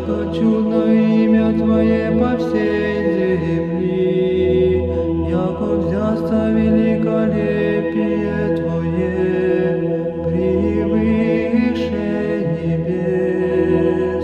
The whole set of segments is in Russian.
яко чудно имя Твое по всей земли, яко взясто великолепие Твое превыше небес.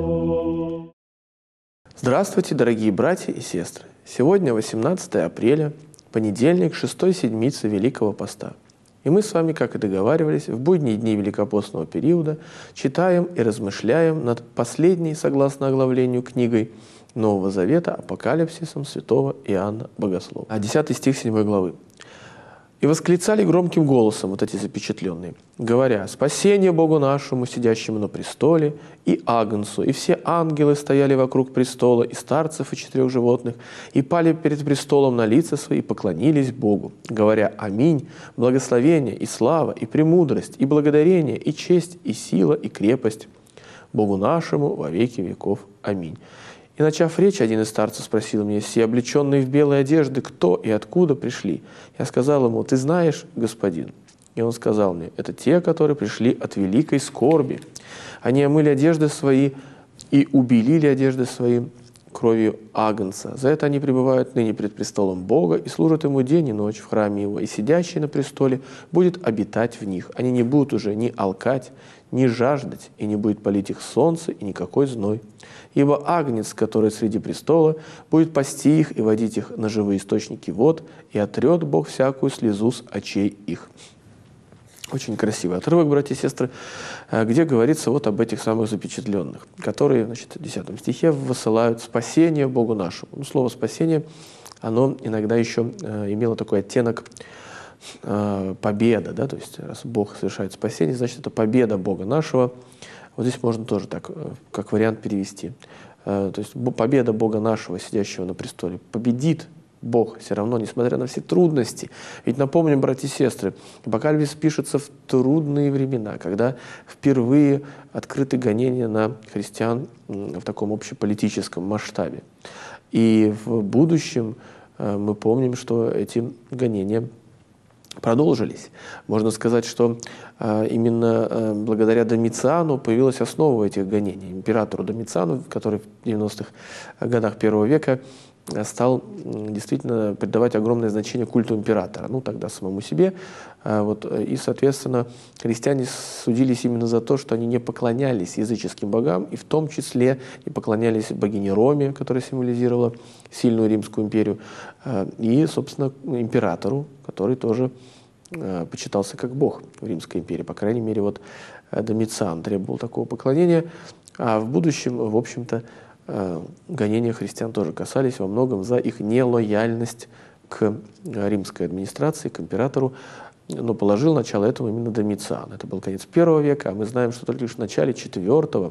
Здравствуйте, дорогие братья и сестры! Сегодня 18 апреля, понедельник 6-й седмицы Великого Поста. И мы с вами, как и договаривались, в будние дни Великопостного периода читаем и размышляем над последней, согласно оглавлению, книгой Нового Завета Апокалипсисом святого Иоанна Богослова. 10 стих 7 главы. «И восклицали громким голосом», вот эти запечатленные, говоря: «Спасение Богу нашему, сидящему на престоле, и Агнцу, и все ангелы стояли вокруг престола, и старцев, и 4 животных, и пали перед престолом на лица свои, и поклонились Богу, говоря: Аминь, благословение, и слава, и премудрость, и благодарение, и честь, и сила, и крепость Богу нашему во веки веков. Аминь». И, начав речь, один из старцев спросил меня: «Все облеченные в белые одежды, кто и откуда пришли?» Я сказал ему: «Ты знаешь, господин?» И он сказал мне: «Это те, которые пришли от великой скорби. Они омыли одежды свои и убелили одежды свои кровью Агнца. За это они пребывают ныне пред престолом Бога и служат Ему день и ночь в храме Его, и сидящий на престоле будет обитать в них. Они не будут уже ни алкать, ни жаждать, и не будет палить их солнце и никакой зной. Ибо Агнец, который среди престола, будет пасти их и водить их на живые источники вод, и отрет Бог всякую слезу с очей их». Очень красивый отрывок, братья и сестры, где говорится вот об этих самых запечатленных, которые, значит, в 10 стихе высылают спасение Богу нашему. Ну, слово «спасение», оно иногда еще имело такой оттенок победа, да, то есть раз Бог совершает спасение, значит, это победа Бога нашего. Вот здесь можно тоже так, как вариант перевести. То есть победа Бога нашего, сидящего на престоле, победит Бог все равно, несмотря на все трудности. Ведь напомним, братья и сестры, Апокалипсис пишется в трудные времена, когда впервые открыты гонения на христиан в таком общеполитическом масштабе. И в будущем мы помним, что эти гонения продолжились. Можно сказать, что именно благодаря Домициану появилась основа этих гонений. Императору Домициану, который в 90-х годах I века стал действительно придавать огромное значение культу императора, ну тогда самому себе. И, соответственно, христиане судились именно за то, что они не поклонялись языческим богам, и в том числе не поклонялись богине Роме, которая символизировала сильную Римскую империю, и, собственно, императору, который тоже почитался как бог в Римской империи. По крайней мере, вот Домициан требовал такого поклонения, а в будущем, в общем-то, гонения христиан тоже касались во многом за их нелояльность к римской администрации, к императору, но положил начало этому именно Домициан. Это был конец I века, а мы знаем, что только лишь в начале IV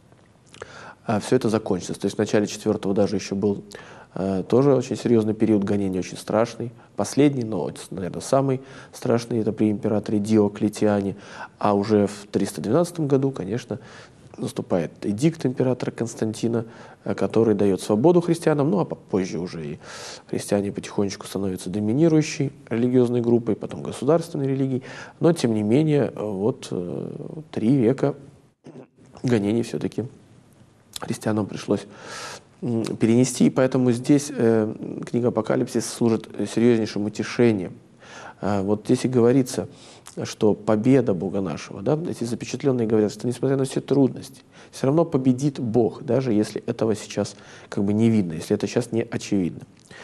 все это закончилось. То есть в начале IV даже еще был тоже очень серьезный период гонений, очень страшный. Последний, но, наверное, самый страшный, это при императоре Диоклетиане. А уже в 312 году, конечно, наступает эдикт императора Константина, который дает свободу христианам, ну а позже уже и христиане потихонечку становятся доминирующей религиозной группой, потом государственной религией. Но, тем не менее, вот 3 века гонений все-таки христианам пришлось перенести, и поэтому здесь книга Апокалипсис служит серьезнейшим утешением. Вот здесь и говорится, что победа Бога нашего, да, эти запечатленные говорят, что несмотря на все трудности, все равно победит Бог, даже если этого сейчас как бы не видно, если это сейчас не очевидно.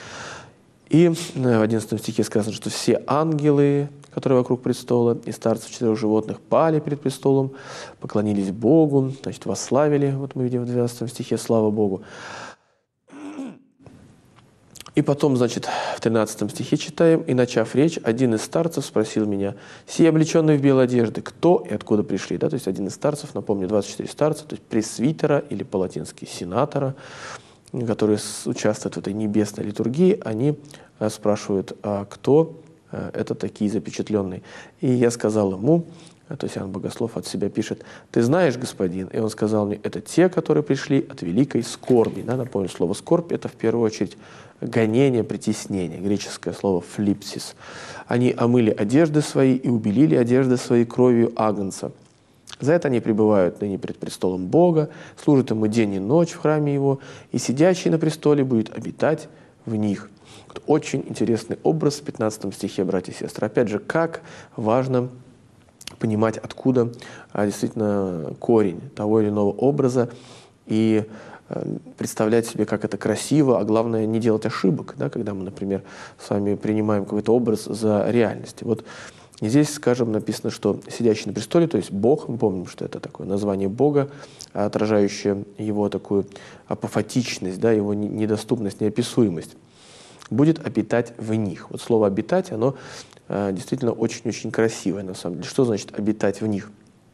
И в 11 стихе сказано, что все ангелы, которые вокруг престола, и старцев 4 животных пали перед престолом, поклонились Богу, значит, восславили, вот мы видим в 12 стихе, слава Богу. И потом, значит, в 13 стихе читаем: «И, начав речь, один из старцев спросил меня: сие облеченные в белые одежды, кто и откуда пришли?» Да, то есть один из старцев, напомню, 24 старца, то есть пресвитера или по-латински сенатора, которые участвуют в этой небесной литургии, они спрашивают: а кто это такие запечатленные? И я сказал ему, то есть Иоанн Богослов от себя пишет: «Ты знаешь, господин?» И он сказал мне: «Это те, которые пришли от великой скорби». Да, напомню, слово «скорбь» — это в первую очередь гонение, притеснение, греческое слово «флипсис». Они омыли одежды свои и убелили одежды свои кровью Агнца. За это они пребывают ныне пред престолом Бога, служат Ему день и ночь в храме Его, и сидящий на престоле будет обитать в них». Вот очень интересный образ в 15 стихе, братья и сестры. Опять же, как важно понимать, откуда действительно корень того или иного образа, и представлять себе, как это красиво, а главное, не делать ошибок, да, когда мы, например, с вами принимаем какой-то образ за реальность. Вот здесь, скажем, написано, что сидящий на престоле, то есть Бог, мы помним, что это такое название Бога, отражающее его такую апофатичность, да, его недоступность, неописуемость, будет обитать в них. Вот слово «обитать», оно действительно очень-очень красивое, на самом деле. Что значит «обитать в них»?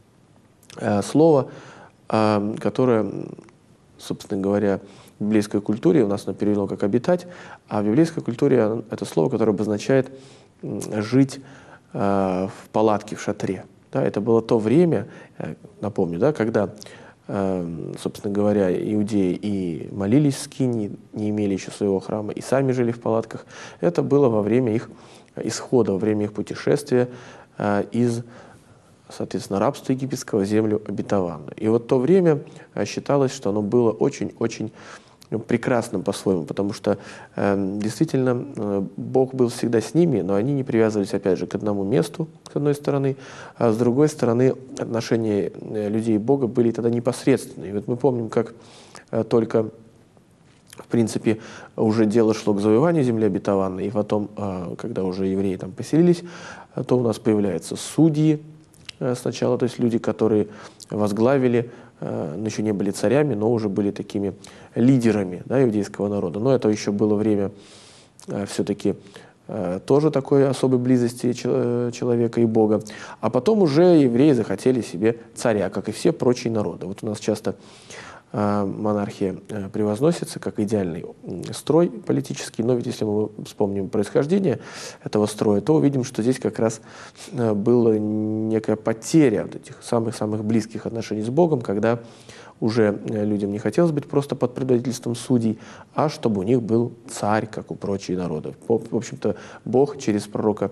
Слово, которое, собственно говоря, в библейской культуре, у нас оно переведено как «обитать», а в библейской культуре это слово, которое обозначает жить в палатке, в шатре. Да, это было то время, напомню, да, когда, собственно говоря, иудеи и молились в скинии, не имели еще своего храма, и сами жили в палатках. Это было во время их исхода, во время их путешествия из, соответственно, рабства египетского в землю обетованную. И вот то время считалось, что оно было очень-очень прекрасным по-своему, потому что действительно Бог был всегда с ними, но они не привязывались, опять же, к одному месту, с одной стороны, а с другой стороны отношения людей и Бога были тогда непосредственные. И вот мы помним, как только, в принципе, уже дело шло к завоеванию земли обетованной, и потом, когда уже евреи там поселились, то у нас появляются судьи сначала, то есть люди, которые возглавили, еще не были царями, но уже были такими лидерами, да, иудейского народа. Но это еще было время все-таки тоже такой особой близости человека и Бога. А потом уже евреи захотели себе царя, как и все прочие народы. Вот у нас часто монархия превозносится как идеальный строй политический, но ведь если мы вспомним происхождение этого строя, то увидим, что здесь как раз была некая потеря вот этих самых-самых близких отношений с Богом, когда уже людям не хотелось быть просто под предводительством судей, а чтобы у них был царь, как у прочих народов. В общем-то, Бог через пророка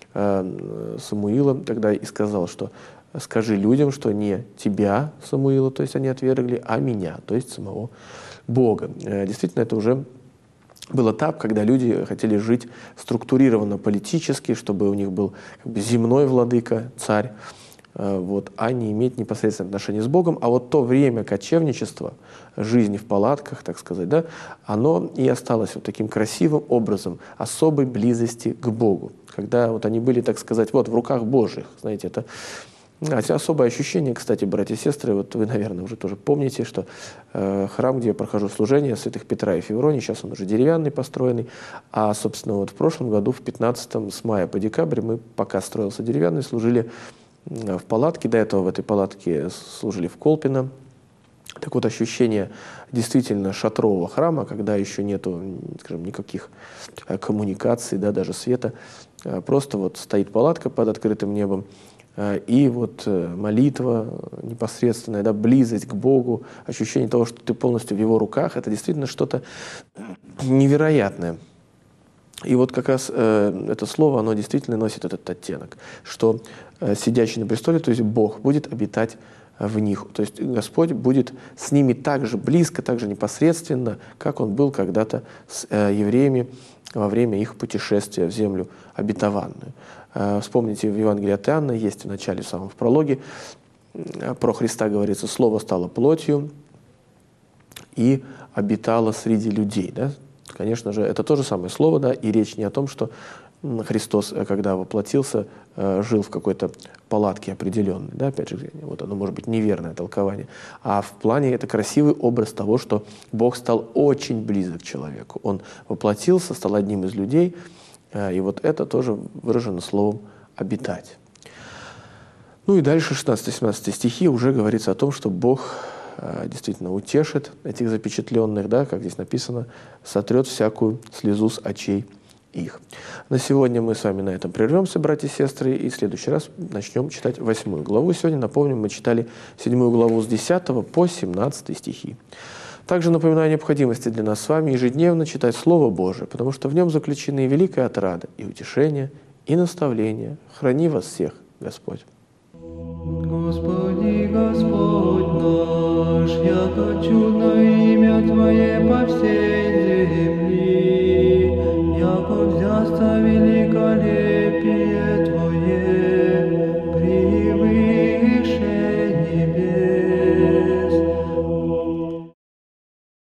Самуила тогда и сказал, что «скажи людям, что не тебя, Самуила, то есть они отвергли, а меня, то есть самого Бога». Действительно, это уже был этап, когда люди хотели жить структурированно политически, чтобы у них был как бы земной владыка, царь, вот, а не иметь непосредственное отношение с Богом. А вот то время кочевничества, жизни в палатках, так сказать, да, оно и осталось вот таким красивым образом особой близости к Богу. Когда вот они были, так сказать, вот в руках Божьих, знаете, это особое ощущение, кстати, братья и сестры, вот вы, наверное, уже тоже помните, что храм, где я прохожу служение, святых Петра и Февронии, сейчас он уже деревянный, построенный, а, собственно, вот в прошлом году, в 15-м, с мая по декабрь, мы, пока строился деревянный, служили в палатке, до этого в этой палатке служили в Колпино. Так вот, ощущение действительно шатрового храма, когда еще нету, скажем, никаких коммуникаций, да, даже света, просто вот стоит палатка под открытым небом, и вот молитва непосредственная, да, близость к Богу, ощущение того, что ты полностью в Его руках, это действительно что-то невероятное. И вот как раз это слово, оно действительно носит этот оттенок, что сидящий на престоле, то есть Бог, будет обитать в них. То есть Господь будет с ними так же близко, так же непосредственно, как Он был когда-то с евреями во время их путешествия в землю обетованную. Вспомните, в Евангелии от Иоанна есть в начале, в самом в прологе, про Христа говорится: «Слово стало плотью и обитало среди людей». Да? Конечно же, это то же самое слово, да, и речь не о том, что Христос, когда воплотился, жил в какой-то палатке определенной, да, опять же, вот оно может быть неверное толкование, а в плане это красивый образ того, что Бог стал очень близок к человеку. Он воплотился, стал одним из людей, и вот это тоже выражено словом «обитать». Ну и дальше 16-17 стихи уже говорится о том, что Бог действительно утешит этих запечатленных, да, как здесь написано, сотрет всякую слезу с очей их. На сегодня мы с вами на этом прервемся, братья и сестры, и в следующий раз начнем читать 8 главу. Сегодня, напомним, мы читали 7 главу с 10 по 17 стихи. Также напоминаю о необходимости для нас с вами ежедневно читать Слово Божие, потому что в нем заключены и великая отрада, и утешение, и наставление. Храни вас всех, Господь. Господи, Господь наш, яко чудно имя Твое по всей